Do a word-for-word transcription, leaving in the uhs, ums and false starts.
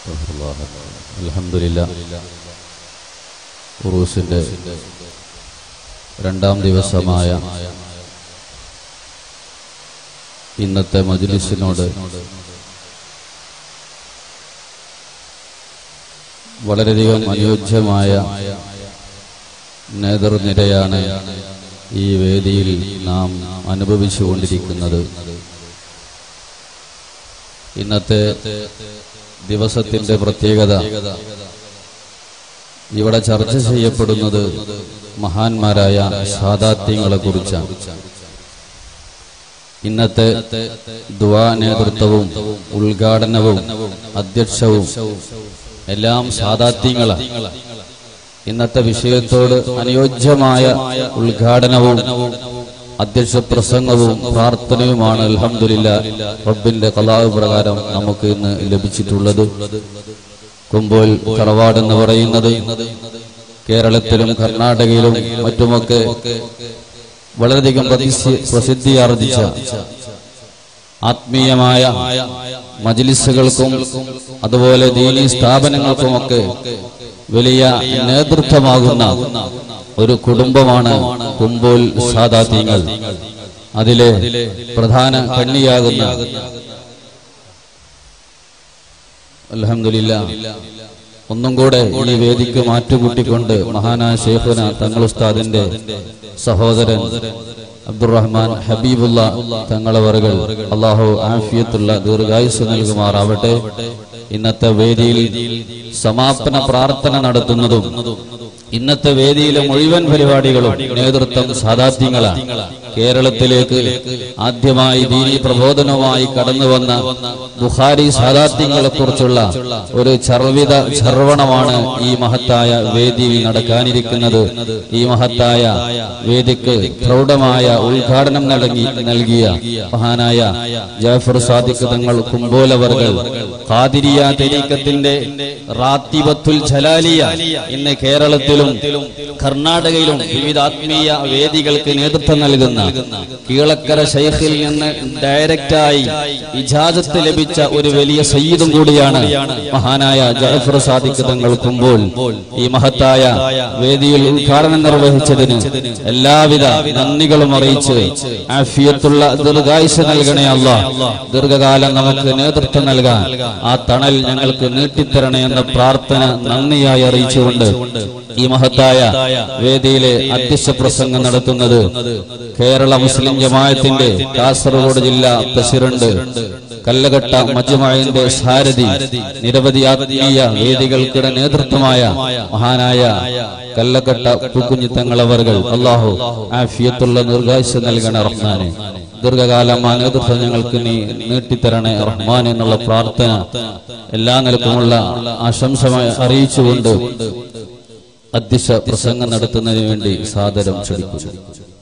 അൽഹംദുലില്ലാ ഉറൂസിന്റെ രണ്ടാം ദിവസമായ ഇന്നത്തെ മജ്ലിസിനോട് വളരെയധികം അനുയോജ്യമായ നേതൃനിരയാണ് ഈ വേദിയിൽ നാം അനുഭവിച്ചുകൊണ്ടിരിക്കുന്നത്. ഇന്നത്തെ ദിവസത്തിന്റെ പ്രത്യേകത, ഇവിടെ ചർച്ച ചെയ്യപ്പെടുന്നത് മഹാന്മാരായ സാദാത്യങ്ങളെ കുറിച്ചാണ്. ഇന്നത്തെ ദുആ നേതൃത്വവും ഉദ്ഘാടനവും അധ്യക്ഷവും എല്ലാം സാദാത്യങ്ങളാണ്. ഇന്നത്തെ വിഷയത്തോട് അനുയോജ്യമായ ഉദ്ഘാടനവും അധ്യക്ഷ പ്രസംഗവും പ്രാർത്ഥനയുമാണ് അൽഹംദുലില്ലാ റബ്ബിന്റെ ഖലാഅ് പ്രകാരം നമുക്ക് ഇന്ന് ലഭിച്ചിട്ടുള്ളത്. കുമ്പോൽ തറവാട് എന്ന് പറയുന്നത് കേരളത്തിലും കർണാടകയിലും മറ്റുമൊക്കെ വളരെയധികം പ്രസിദ്ധി ആർജിച്ച ആത്മീയമായ മജ്ലിസുകൾക്കും അതുപോലെ ദീനീ സ്ഥാപനങ്ങൾക്കുമൊക്കെ വലിയ നേതൃത്വമാകുന്ന ഒരു കുടുംബമാണ് കുമ്പോൽ സാദാത്യങ്ങൾ. അതിലെ പ്രധാന കണ്ണിയാകുന്ന അൽഹംദുലില്ലാ ഒന്നും കൂടെ ഈ വേദിക്ക് മാറ്റുകൂട്ടിക്കൊണ്ട് മഹാനായ ശൈഖുന തങ്ങൾ ഉസ്താദിന്റെ സഹോദരൻ അബ്ദുറഹ്മാൻ ഹബീബുള്ള തങ്ങളവറുകൾ അല്ലാഹു ആഫിയത്തുള്ള ദീർഘായുസ് നൽകുമാറാവട്ടെ. ഇന്നത്തെ വേദിയിൽ സമാപന പ്രാർത്ഥന നടത്തുന്നതും ഇന്നത്തെ വേദിയിലെ മുഴുവൻ പരിപാടികളും നേതൃത്വം സാദാത്യങ്ങളാണ്. കേരളത്തിലേക്ക് ആദ്യമായി ദീനീ പ്രബോധനവുമായി കടന്നു വന്ന ബുഖാരി സാദാത്യങ്ങളെ കുറിച്ചുള്ള ഒരു ചർവിത ചർവണമാണ് ഈ മഹത്തായ വേദിയിൽ നടക്കാനിരിക്കുന്നത്. ഈ മഹത്തായ വേദിക്ക് പ്രൗഢമായ ഉദ്ഘാടനം നൽകി നൽകിയ മഹാനായ ജാഫർ സാദിഖ് തങ്ങൾ കുമ്പോലവർകൾ ഖാദിരിയ തരീഖത്തിന്റെ റാത്തിബത്തുൽ ജലാലിയ ഇന്ന് കേരളത്തിലും കർണാടകയിലും വിവിധ ആത്മീയ വേദികൾക്ക് നേതൃത്വം നൽകുന്ന കീളക്കര ശൈഖിൽ നിന്ന് ഡയറക്റ്റായി ഇജാസത്ത് ലഭിച്ച ഒരു വലിയ സയ്യിദും കൂടിയാണ് മഹാനായ ജാഫർ സാദിഖ് തങ്ങൾ കുമ്പോൾ. ഈ മഹത്തായ വേദിയിൽ ഉദ്ഘാടനം നിർവഹിച്ചതിന് എല്ലാവിധ നന്ദികളും അറിയിച്ച് ആഫിയത്തുള്ള ദീർഘായുസ് നൽകണേ അല്ലാഹ്. ദീർഘകാലം നമുക്ക് നേതൃത്വം നൽകാൻ ആ തണൽ ഞങ്ങൾക്ക് നീട്ടിത്തരണേ എന്ന പ്രാർത്ഥന നന്ദിയായി അറിയിച്ചുകൊണ്ട് ഈ മഹത്തായ വേദിയിലെ അധ്യക്ഷ പ്രസംഗം നടത്തുന്നത് കേരള മുസ്ലിം ജമാഅത്തിന്റെ കാസർഗോഡ് ജില്ലാ പ്രസിഡന്റ് കല്ലകട്ട മജ്മഅന്റെ സാരഥി നിരവധി ആത്മീയ വേദികൾക്കിടെ നേതൃത്വമായ മഹാനായ കല്ലകട്ട പൂക്കുഞ്ഞി തങ്ങളവറുകൾ അല്ലാഹു ആഫിയത്തുള്ള ദീർഘായുസ് നൽകണ റഹ്മാനെ. ദീർഘകാലം ആ നേതൃത്വം ഞങ്ങൾക്ക് നീ നീട്ടിത്തരണേ റഹ്മാൻ എന്നുള്ള പ്രാർത്ഥന എല്ലാ നിലക്കുമുള്ള ആശംസമായി അറിയിച്ചുകൊണ്ട് അധ്യക്ഷ പ്രസംഗം നടത്തുന്നതിന് വേണ്ടി സാദരം ക്ഷണിക്കുന്നു.